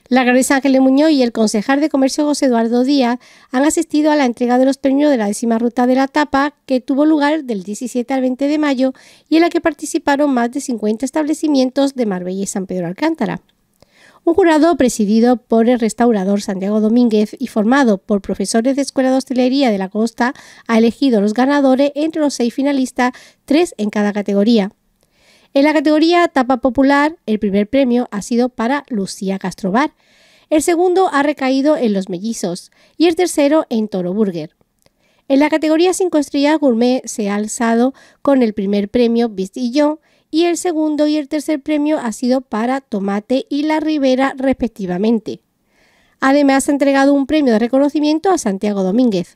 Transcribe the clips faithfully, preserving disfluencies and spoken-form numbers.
La alcaldesa Ángeles Muñoz y el concejal de Comercio José Eduardo Díaz han asistido a la entrega de los premios de la décima ruta de la tapa, que tuvo lugar del diecisiete al veinte de mayo y en la que participaron más de cincuenta establecimientos de Marbella y San Pedro Alcántara. Un jurado presidido por el restaurador Santiago Domínguez y formado por profesores de Escuela de Hostelería de la Costa ha elegido los ganadores entre los seis finalistas, tres en cada categoría. En la categoría Tapa Popular, el primer premio ha sido para Lucía Castrobar, el segundo ha recaído en Los Mellizos y el tercero en Toro Burger. En la categoría cinco estrellas gourmet se ha alzado con el primer premio Vistillón y el segundo y el tercer premio ha sido para Tomate y La Ribera respectivamente. Además ha entregado un premio de reconocimiento a Santiago Domínguez.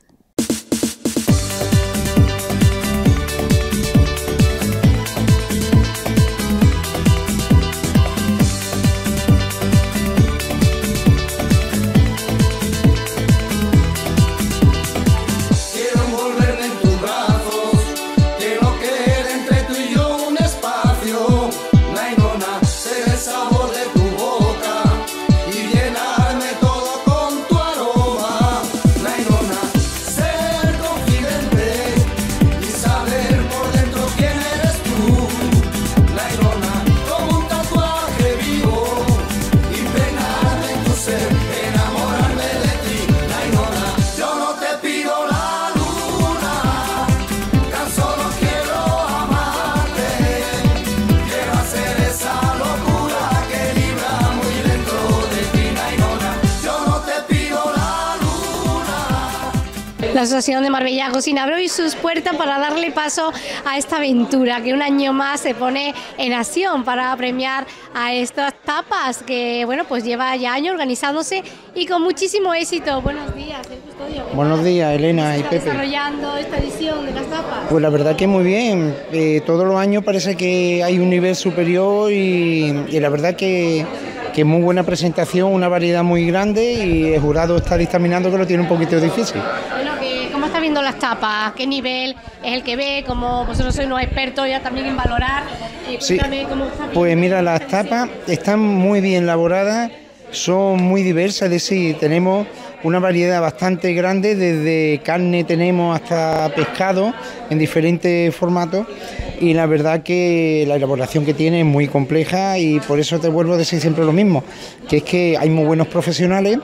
La Asociación de Marbella Cocina abre hoy sus puertas para darle paso a esta aventura que un año más se pone en acción para premiar a estas tapas que, bueno, pues lleva ya años organizándose y con muchísimo éxito. Buenos días, el Custodio. Buenos días, Elena y Pepe. Desarrollando esta edición de las tapas. Pues la verdad que muy bien. Eh, todos los años parece que hay un nivel superior y, y la verdad que que muy buena presentación, una variedad muy grande y el jurado está dictaminando que lo tiene un poquito difícil. Bueno, que, ¿cómo está viendo las tapas? ¿Qué nivel es el que ve? Como vosotros sois unos expertos ya también en valorar. Eh, sí, cómo está pues mira, las tapas están muy bien elaboradas, son muy diversas, es decir, tenemos una variedad bastante grande, desde carne tenemos hasta pescado en diferentes formatos. Y la verdad que la elaboración que tiene es muy compleja y por eso te vuelvo a decir siempre lo mismo, que es que hay muy buenos profesionales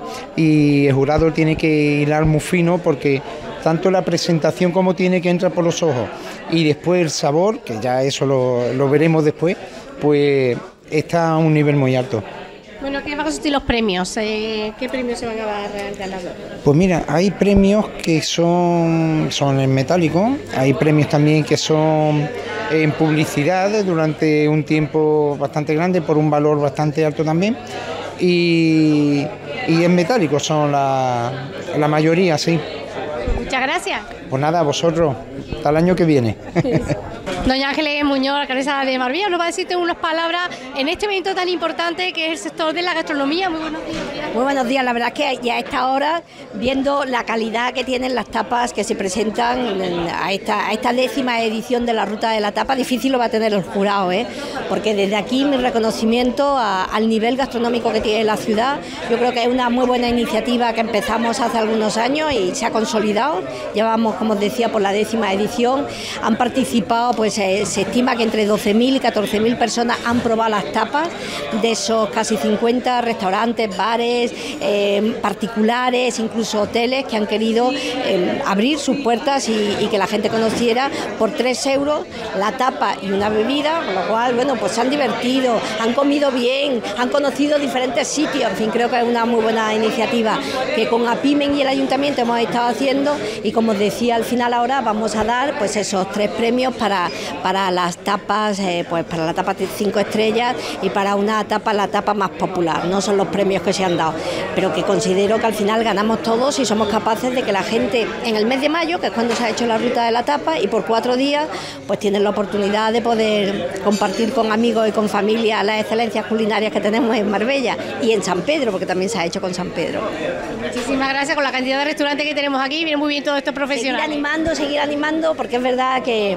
y el jurado tiene que hilar muy fino porque tanto la presentación como tiene que entrar por los ojos y después el sabor, que ya eso lo, lo veremos después, pues está a un nivel muy alto. Bueno, ¿qué van a consistir los premios? Eh, ¿Qué premios se van a dar al ganador? Pues mira, hay premios que son, son en metálico, hay premios también que son en publicidad durante un tiempo bastante grande por un valor bastante alto también y, y en metálico son la, la mayoría, sí. Muchas gracias. Pues nada, a vosotros, hasta el año que viene. Doña Ángeles Muñoz, alcaldesa de Marbella, nos va a decirte unas palabras en este evento tan importante que es el sector de la gastronomía. Muy buenos días. Muy buenos días, la verdad es que ya a esta hora, viendo la calidad que tienen las tapas que se presentan a esta, a esta décima edición de la Ruta de la Tapa, difícil lo va a tener el jurado, ¿eh? Porque desde aquí mi reconocimiento a, al nivel gastronómico que tiene la ciudad. Yo creo que es una muy buena iniciativa que empezamos hace algunos años y se ha consolidado. Llevamos, como os decía, por la décima edición, han participado, pues se, se estima que entre doce mil y catorce mil personas han probado las tapas, de esos casi cincuenta restaurantes, bares, eh, particulares, incluso hoteles que han querido eh, abrir sus puertas y, y que la gente conociera por tres euros la tapa y una bebida, con lo cual, bueno, pues se han divertido, han comido bien, han conocido diferentes sitios, en fin, creo que es una muy buena iniciativa que con APIMEN y el Ayuntamiento hemos estado haciendo y, como os decía, al final ahora vamos a dar pues esos tres premios para, para las tapas, eh, pues para la tapa de cinco estrellas y para una tapa, la tapa más popular. No son los premios que se han dado, pero que considero que al final ganamos todos y somos capaces de que la gente en el mes de mayo, que es cuando se ha hecho la ruta de la tapa, y por cuatro días pues tienen la oportunidad de poder compartir con amigos y con familia las excelencias culinarias que tenemos en Marbella y en San Pedro, porque también se ha hecho con San Pedro. Muchísimas gracias. Con la cantidad de restaurantes que tenemos aquí, viene muy bien todos estos profesionales. Seguir animando, seguir animando, porque es verdad que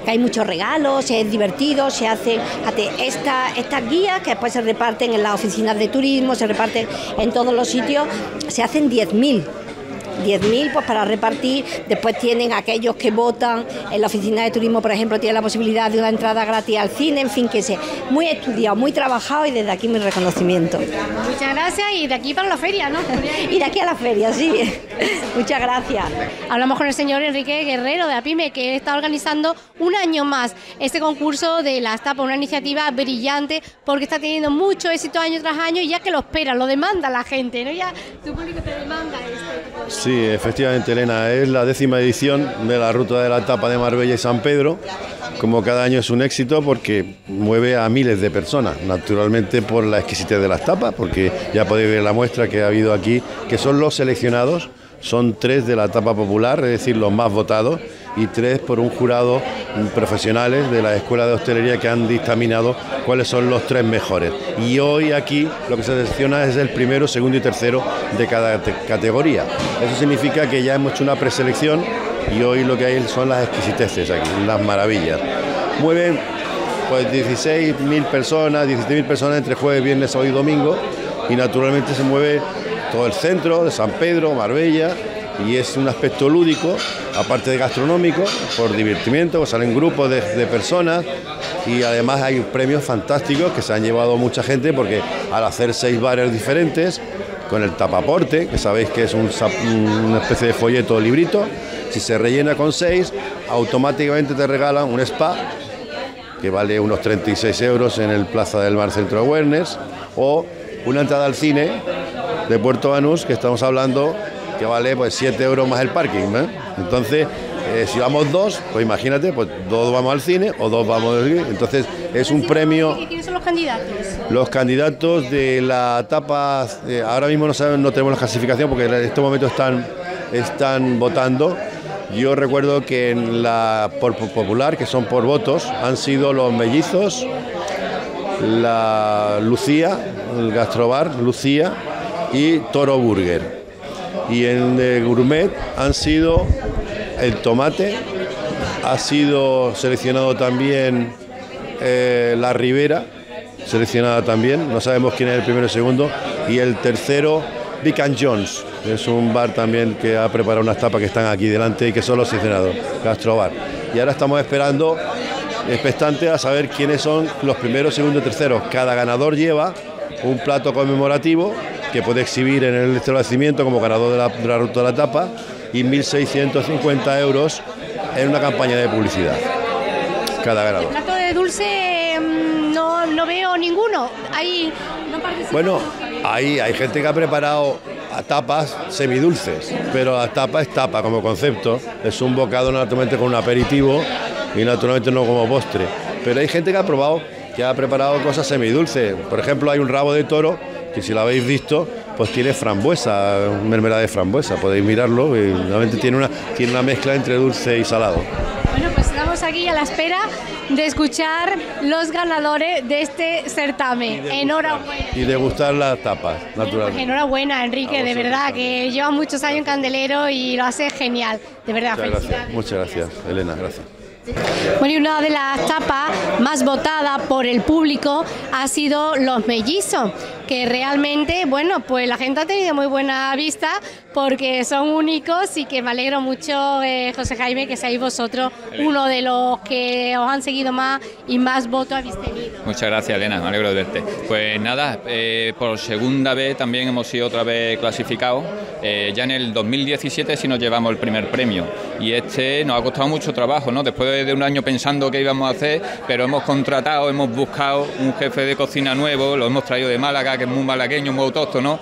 que hay muchos regalos, es divertido, se hacen esta, estas guías que después se reparten en las oficinas de turismo, se reparten en todos los sitios, se hacen diez mil. diez mil pues para repartir, después tienen aquellos que votan, en la oficina de turismo por ejemplo tienen la posibilidad de una entrada gratis al cine, en fin, que es muy estudiado, muy trabajado y desde aquí mi reconocimiento. Muchas gracias y de aquí para la feria, ¿no? Y de aquí a la feria, sí. Muchas gracias. Hablamos con el señor Enrique Guerrero de APIME, que está organizando un año más este concurso de las tapas, una iniciativa brillante porque está teniendo mucho éxito año tras año y ya que lo espera, lo demanda la gente, ¿no? Ya tu público te demanda esto. Sí, efectivamente, Elena, es la décima edición de la Ruta de la Tapa de Marbella y San Pedro. Como cada año es un éxito porque mueve a miles de personas, naturalmente por la exquisitez de las tapas, porque ya podéis ver la muestra que ha habido aquí, que son los seleccionados, son tres de la tapa popular, es decir, los más votados, y tres por un jurado profesionales de la Escuela de Hostelería que han dictaminado cuáles son los tres mejores. Y hoy aquí lo que se selecciona es el primero, segundo y tercero de cada categoría. Eso significa que ya hemos hecho una preselección y hoy lo que hay son las exquisiteces aquí, las maravillas. Mueven pues dieciséis mil personas, diecisiete mil personas entre jueves, viernes, sábado y domingo, y naturalmente se mueve todo el centro de San Pedro, Marbella, y es un aspecto lúdico, aparte de gastronómico, por divertimiento, pues salen grupos de, de personas y además hay premios fantásticos que se han llevado mucha gente porque al hacer seis bares diferentes, con el tapaporte, que sabéis que es un, una especie de folleto o librito, si se rellena con seis, automáticamente te regalan un spa que vale unos treinta y seis euros en el Plaza del Mar Centro de Awareness, o una entrada al cine de Puerto Banús, que estamos hablando que vale pues siete euros más el parking, ¿eh? Entonces, eh, si vamos dos, pues imagínate, pues dos vamos al cine o dos vamos al cine. Entonces, es un premio. ¿Quiénes son los candidatos? Los candidatos de la etapa, eh, ahora mismo no saben, no tenemos la clasificación porque en este momento están, están votando. Yo recuerdo que en la por, por popular, que son por votos, han sido los mellizos, la Lucía, el gastrobar Lucía y Toro Burger. Y en el gourmet han sido el tomate, ha sido seleccionado también eh, la Ribera, seleccionada también, no sabemos quién es el primero y el segundo, y el tercero, Vic and Jones, es un bar también que ha preparado unas tapas que están aquí delante y que son los seleccionados, Gastrobar. Y ahora estamos esperando, expectantes a saber quiénes son los primeros, segundos y terceros. Cada ganador lleva un plato conmemorativo que puede exhibir en el establecimiento como ganador de la, de la Ruta de la Tapa y mil seiscientos cincuenta euros en una campaña de publicidad cada ganador. El plato de dulce no, no veo ninguno. Hay, no bueno, hay, hay gente que ha preparado a tapas semidulces, pero la tapa es tapa como concepto, es un bocado naturalmente con un aperitivo y naturalmente no como postre, pero hay gente que ha probado, que ha preparado cosas semidulces. Por ejemplo, hay un rabo de toro que si lo habéis visto, pues tiene frambuesa, mermelada de frambuesa, podéis mirarlo, y realmente tiene una, tiene una mezcla entre dulce y salado. Bueno, pues estamos aquí a la espera de escuchar los ganadores de este certamen. Y enhorabuena. Y degustar las tapas, naturalmente. Pues enhorabuena, Enrique, de verdad, que llevas muchos años en Candelero y lo haces genial. De verdad, muchas felicidades. Gracias, muchas gracias, Elena, gracias. Bueno, y una de las tapas más votadas por el público ha sido los mellizos, que realmente, bueno, pues la gente ha tenido muy buena vista porque son únicos y que me alegro mucho, eh, José Jaime, que seáis vosotros uno de los que os han seguido más y más votos habéis tenido. Muchas gracias, Elena, me alegro de verte. Pues nada, eh, por segunda vez también hemos sido otra vez clasificados. Eh, ya en el dos mil diecisiete sí nos llevamos el primer premio y este nos ha costado mucho trabajo, ¿no? Después de de un año pensando qué íbamos a hacer, pero hemos contratado, hemos buscado un jefe de cocina nuevo, lo hemos traído de Málaga, que es muy malagueño, muy autóctono,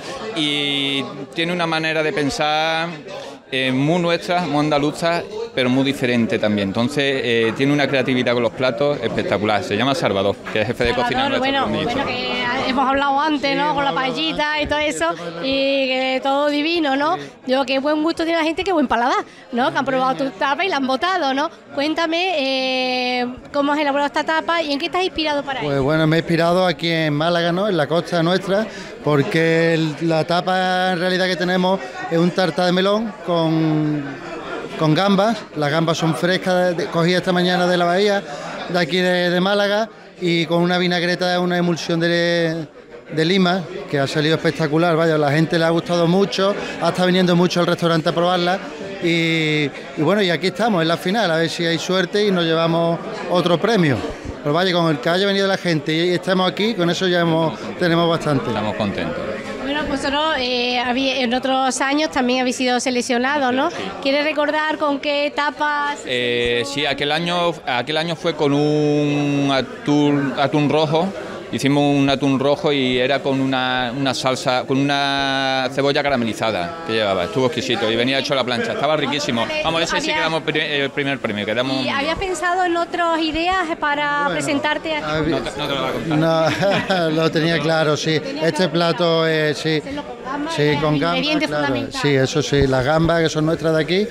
y tiene una manera de pensar eh, muy nuestra, muy andaluza, pero muy diferente también. Entonces eh, tiene una creatividad con los platos espectacular. Se llama Salvador, que es jefe de Salvador, cocina nuestro. Bueno, bueno, que hemos hablado antes, ¿no? Con la paellita y todo eso, y que todo divino, ¿no? Yo, qué buen gusto tiene la gente, qué buen paladar, ¿no? Que han probado tu tapa y la han votado, ¿no? Cuéntame eh, cómo has elaborado esta tapa y en qué estás inspirado para ello. Pues bueno, me he inspirado aquí en Málaga, ¿no? En la costa nuestra, porque el, la tapa en realidad que tenemos es un tarta de melón con con gambas. Las gambas son frescas, de, cogidas esta mañana de la bahía, de aquí de, de Málaga, y con una vinagreta, una emulsión de, de lima, que ha salido espectacular. Vaya, a la gente le ha gustado mucho, ha estado viniendo mucho al restaurante a probarla. Y, y bueno, y aquí estamos en la final, a ver si hay suerte y nos llevamos otro premio. Pero vaya, con el que haya venido la gente y estemos aquí, con eso ya hemos, tenemos bastante. Estamos contentos. Bueno, vosotros eh, en otros años también habéis sido seleccionados, ¿no? Sí. ¿Quieres recordar con qué etapas? Eh, sí, aquel año, aquel año fue con un atún, atún rojo. Hicimos un atún rojo y era con una, una salsa, con una cebolla caramelizada que llevaba, estuvo exquisito y venía hecho a la plancha, estaba riquísimo. Vamos, ese sí que damos el primer premio. Quedamos... ¿Y habías pensado en otras ideas para bueno, presentarte aquí? No te, no te lo voy a contar. No, lo tenía claro, sí. Este plato es, sí, sí, con gambas, claro. Sí, eso sí, las gambas que son nuestras de aquí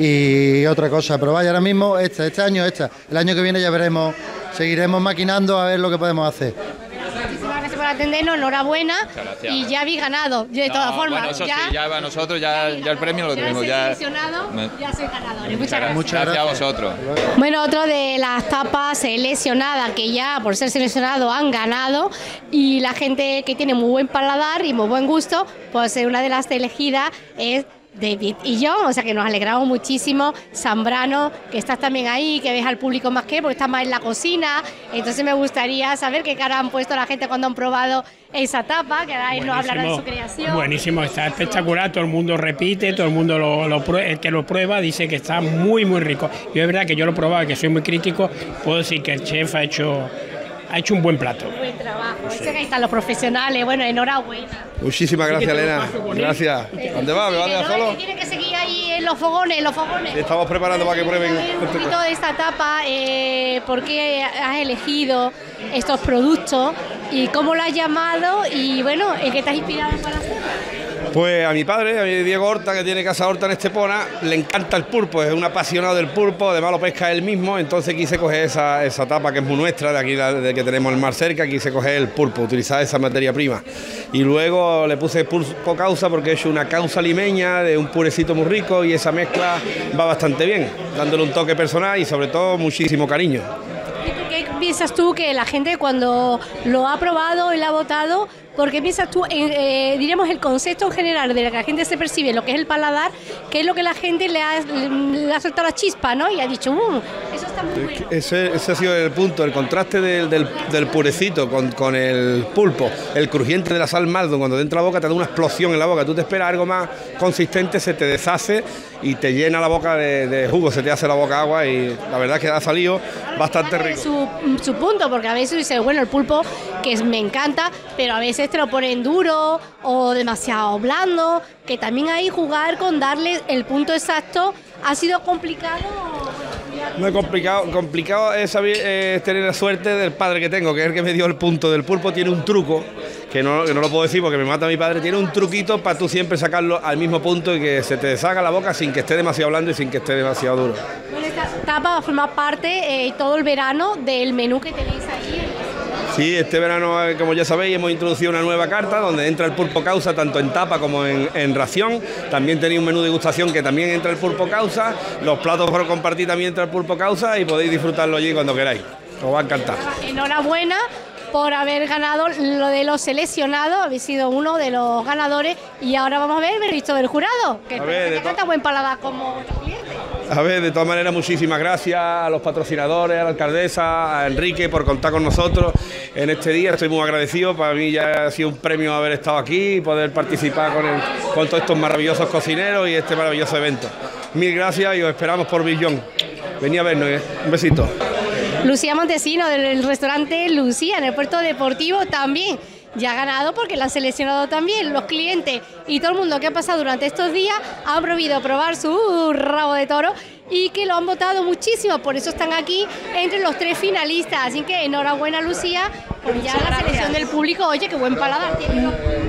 y otra cosa, pero vaya, ahora mismo esta, este año esta, el año que viene ya veremos, seguiremos maquinando a ver lo que podemos hacer. Muchísimas gracias por atendernos, enhorabuena y ya habéis ganado, de no, todas formas. Bueno, eso ya, sí, ya nosotros ya, ya el premio lo ya tenemos. Ya seleccionado, me... ya sois ganadores. Muchas gracias. Muchas gracias a vosotros. Bueno, otro de las tapas seleccionadas que ya por ser seleccionado han ganado y la gente que tiene muy buen paladar y muy buen gusto, pues una de las elegidas es David y yo, o sea que nos alegramos muchísimo. Zambrano, que estás también ahí, que ves al público más que, porque estás más en la cocina, entonces me gustaría saber qué cara han puesto la gente cuando han probado esa tapa, que ahora él nos hablará de su creación. Buenísimo, está espectacular, todo el mundo repite, todo el mundo lo, lo prueba, el que lo prueba dice que está muy muy rico. Yo es verdad que yo lo he probado y que soy muy crítico, puedo decir que el chef ha hecho ha hecho un buen plato. Buen trabajo, sí. Ese que ahí están los profesionales, bueno, enhorabuena. Muchísimas gracias, Elena. Gracias. ¿Dónde va? ¿Me va a dejar solo? Tiene que seguir ahí en los fogones, los fogones. Sí, estamos preparando para que prueben. Un poquito de esta etapa, eh, ¿por qué has elegido estos productos y cómo lo has llamado y bueno, en qué te has inspirado para hacerlo? Pues a mi padre, a mi Diego Horta, que tiene casa Horta en Estepona, le encanta el pulpo, es un apasionado del pulpo, además lo pesca él mismo, entonces quise coger esa, esa tapa que es muy nuestra, de aquí de que tenemos el mar cerca, quise coger el pulpo, utilizar esa materia prima. Y luego le puse pulpo causa porque he hecho una causa limeña de un purecito muy rico y esa mezcla va bastante bien, dándole un toque personal y sobre todo muchísimo cariño. ¿Qué piensas tú que la gente cuando lo ha probado y lo ha votado, por qué piensas tú, en, eh, diríamos, el concepto en general de lo que la gente se percibe, lo que es el paladar, qué es lo que la gente le ha, le ha soltado la chispa, ¿no? Y ha dicho, uh, eso está muy bueno. Ese, ese ha sido el punto, el contraste del, del, del purecito con, con el pulpo, el crujiente de la sal maldo, cuando te entra a la boca te da una explosión en la boca, tú te esperas algo más consistente, se te deshace y te llena la boca de, de jugo, se te hace la boca agua y la verdad es que ha salido bastante rico. Su, su punto, porque a veces dice, bueno, el pulpo, que es, me encanta, pero a veces te lo ponen duro o demasiado blando, que también ahí jugar con darle el punto exacto ha sido complicado. No es complicado, complicado es, saber, es tener la suerte del padre que tengo, que es el que me dio el punto. Del pulpo tiene un truco, que no, que no lo puedo decir porque me mata mi padre, tiene un truquito para tú siempre sacarlo al mismo punto y que se te deshaga la boca sin que esté demasiado blando y sin que esté demasiado duro. Bueno, esta tapa va a formar parte eh, todo el verano del menú que tenéis ahí. Sí, este verano, como ya sabéis, hemos introducido una nueva carta donde entra el pulpo causa tanto en tapa como en, en ración. También tenéis un menú de degustación que también entra el pulpo causa. Los platos por compartir también entra el pulpo causa y podéis disfrutarlo allí cuando queráis. Os va a encantar. Enhorabuena por haber ganado lo de los seleccionados, habéis sido uno de los ganadores y ahora vamos a ver el veredicto del jurado, que canta buen paladar como cliente. A ver, de todas maneras, muchísimas gracias a los patrocinadores, a la alcaldesa, a Enrique por contar con nosotros en este día. Estoy muy agradecido, para mí ya ha sido un premio haber estado aquí y poder participar con, el, con todos estos maravillosos cocineros y este maravilloso evento. Mil gracias y os esperamos por Billón. Venid a vernos, ¿eh? Un besito. Lucía Montesino del restaurante Lucía en el Puerto Deportivo también. Ya ha ganado porque la han seleccionado también los clientes y todo el mundo que ha pasado durante estos días han prohibido probar su rabo de toro y que lo han votado muchísimo, por eso están aquí entre los tres finalistas, así que enhorabuena Lucía por ya la selección del público. Oye, qué buen paladar tiene.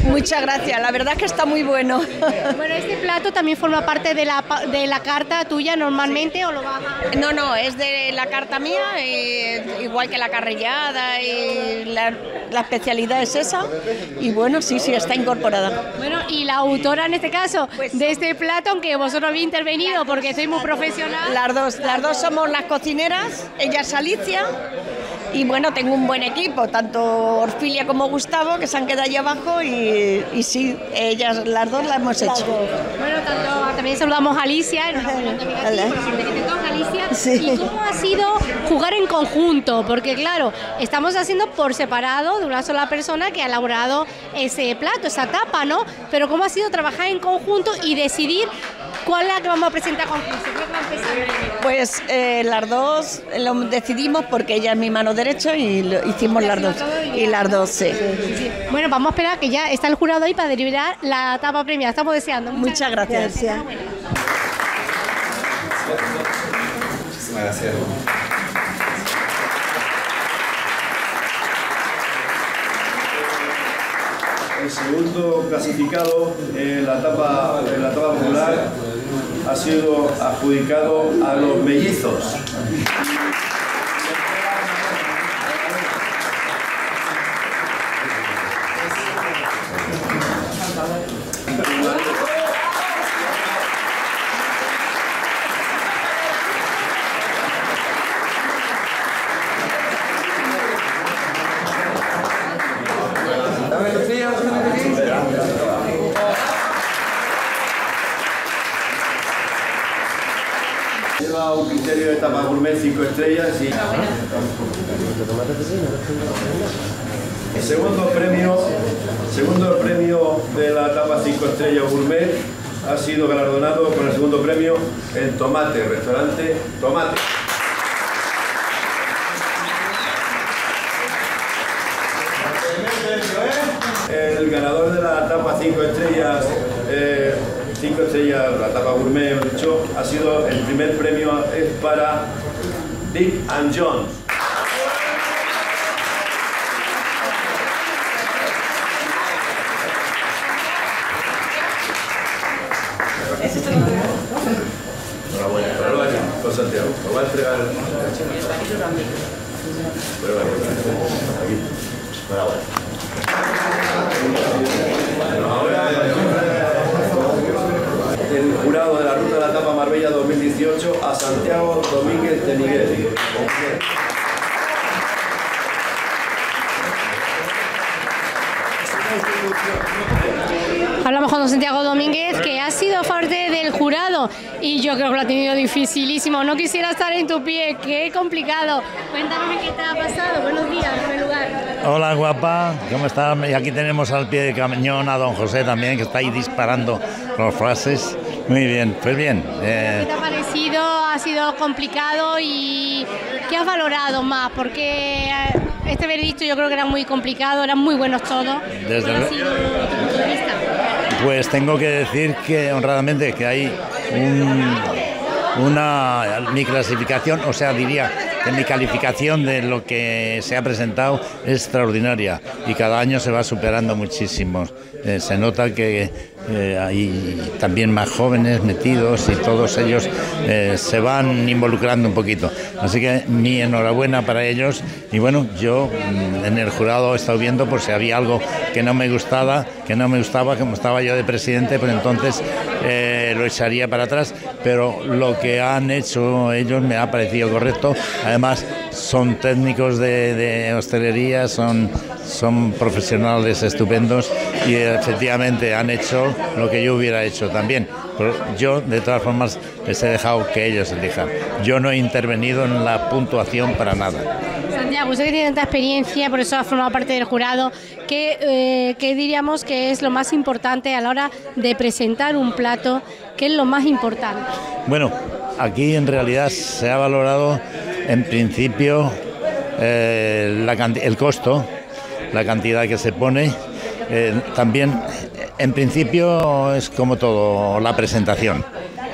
Muchas gracias, la verdad es que está muy bueno. Bueno, ¿este plato también forma parte de la, de la carta tuya normalmente o lo vas a...? No, no, es de la carta mía, eh, igual que la carrillada y la, la especialidad es esa. Y bueno, sí, sí, está incorporada. Bueno, y la autora en este caso pues, de este plato, aunque vosotros habéis intervenido porque sois muy profesional. Las dos, las dos somos las cocineras, ella es Alicia. Y bueno, tengo un buen equipo, tanto Orfilia como Gustavo, que se han quedado allí abajo y, y sí, ellas, las dos las hemos hecho. Bueno, tanto, también saludamos a Alicia, enhorabuena también a ti, por la parte que te toca, Alicia. Sí. ¿Y cómo ha sido jugar en conjunto? Porque claro, estamos haciendo por separado de una sola persona que ha elaborado ese plato, esa tapa, ¿no? Pero ¿cómo ha sido trabajar en conjunto y decidir cuál es la que vamos a presentar con concurso? Pues eh, las dos lo decidimos porque ella es mi mano derecha y lo hicimos las dos. Y las dos, sí. Sí, sí. Bueno, vamos a esperar que ya está el jurado ahí para deliberar la tapa premiada. Estamos deseando. Muchas, Muchas gracias. gracias. Muchísimas gracias. El segundo clasificado en la etapa, en la etapa popular ha sido adjudicado a los mellizos. Lleva un criterio de etapa gourmet cinco estrellas y... El segundo premio, segundo premio de la etapa cinco estrellas gourmet ha sido galardonado con el segundo premio en Tomate, restaurante Tomate. El ganador de la etapa cinco estrellas, eh, cinco estrellas, la etapa gourmet, he dicho, ha sido el primer premio es para Dick and Jones. Enhorabuena, enhorabuena, con Santiago. Lo voy a entregar. Aquí. Enhorabuena. Ahora el jurado de la Ruta de la Tapa Marbella dos mil dieciocho a Santiago Domínguez de Miguel. Hablamos con don Santiago Domínguez, que ha sido parte del jurado y yo creo que lo ha tenido dificilísimo. No quisiera estar en tu pie, qué complicado. Cuéntame qué te ha pasado. Buenos días, en primer lugar. Hola, guapa, ¿cómo estás? Y aquí tenemos al pie de cañón a don José también, que está ahí disparando las frases. Muy bien, pues bien. Eh... ¿Qué te ha parecido? ¿Ha sido complicado? ¿Y qué has valorado más? Porque este veredicto yo creo que era muy complicado, eran muy buenos todos. Desde ¿Cuál ha sido tu punto de vista? Pues tengo que decir que honradamente que hay un, una mi clasificación, o sea, diría que mi calificación de lo que se ha presentado es extraordinaria y cada año se va superando muchísimo. Eh, se nota que eh, hay también más jóvenes metidos y todos ellos eh, se van involucrando un poquito. Así que mi enhorabuena para ellos y bueno, yo en el jurado he estado viendo por si había algo que no me gustaba, que no me gustaba, como estaba yo de presidente, pues entonces eh, lo echaría para atrás, pero lo que han hecho ellos me ha parecido correcto. Además son técnicos de, de hostelería, son, son profesionales estupendos y efectivamente han hecho lo que yo hubiera hecho también. Pero yo de todas formas les he dejado que ellos elijan. Yo no he intervenido en la puntuación para nada. Santiago, usted que tiene tanta experiencia, por eso ha formado parte del jurado, ¿qué, eh, ¿qué diríamos que es lo más importante a la hora de presentar un plato? ¿Qué es lo más importante? Bueno, aquí en realidad se ha valorado en principio eh, la, el costo, la cantidad que se pone, eh, también en principio es como todo la presentación.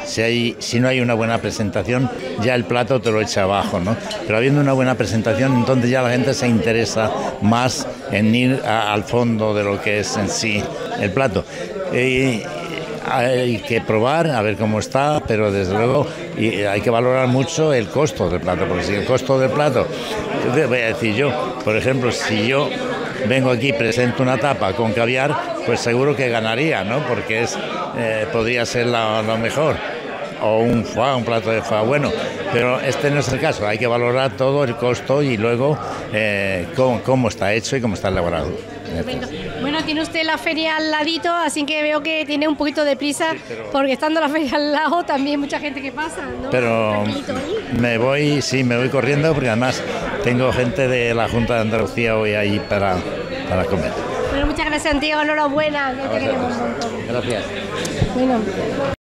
si, hay, si no hay una buena presentación, ya el plato te lo echa abajo, ¿no? Pero habiendo una buena presentación, entonces ya la gente se interesa más en ir a, al fondo de lo que es en sí el plato. Y hay que probar, a ver cómo está, pero desde luego y hay que valorar mucho el costo del plato, porque si el costo del plato, voy a decir yo, por ejemplo, si yo vengo aquí y presento una tapa con caviar, pues seguro que ganaría, ¿no? Porque es eh, podría ser la, lo mejor, o un foie, un plato de foie bueno, pero este no es el caso, hay que valorar todo el costo y luego eh, cómo, cómo está hecho y cómo está elaborado. Bueno, bueno, tiene usted la feria al ladito, así que veo que tiene un poquito de prisa, sí, pero... porque estando la feria al lado también mucha gente que pasa, ¿no? Pero me voy, sí, me voy corriendo porque además tengo gente de la Junta de Andalucía hoy ahí para, para comer. Bueno, muchas gracias, Santiago, enhorabuena. Que te queremos un montón. Gracias. Bueno.